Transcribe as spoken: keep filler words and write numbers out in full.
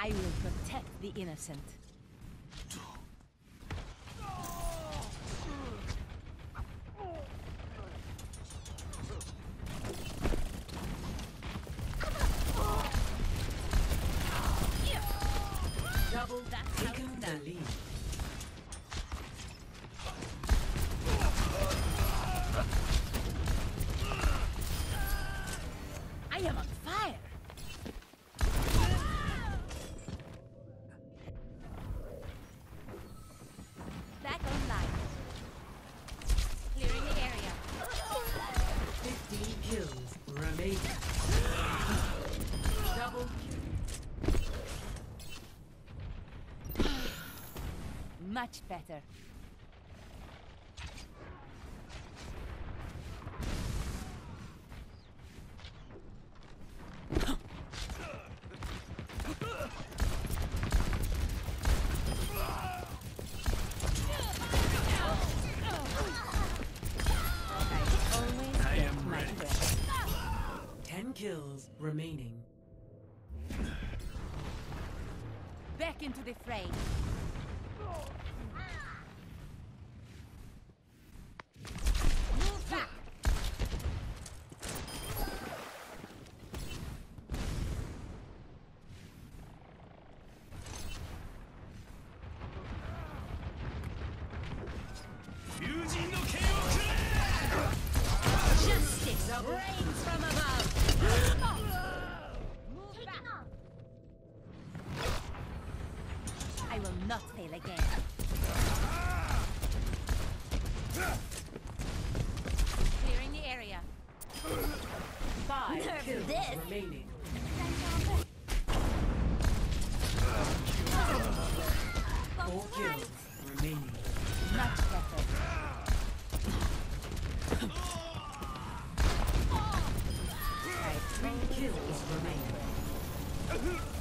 I will protect the innocent. Double That's how taken it's the done. lead. I am on fire! Back online. Clearing the area. Fifteen kills remaining. Double kill. Much better. I am ready. Ten kills remaining. Back into the fray. Move back. Justice reigns from above. Move back. I will not fail again. Clearing the area. Five Nerve kills this. remaining. Four kills remaining. Much better. Three kills remaining.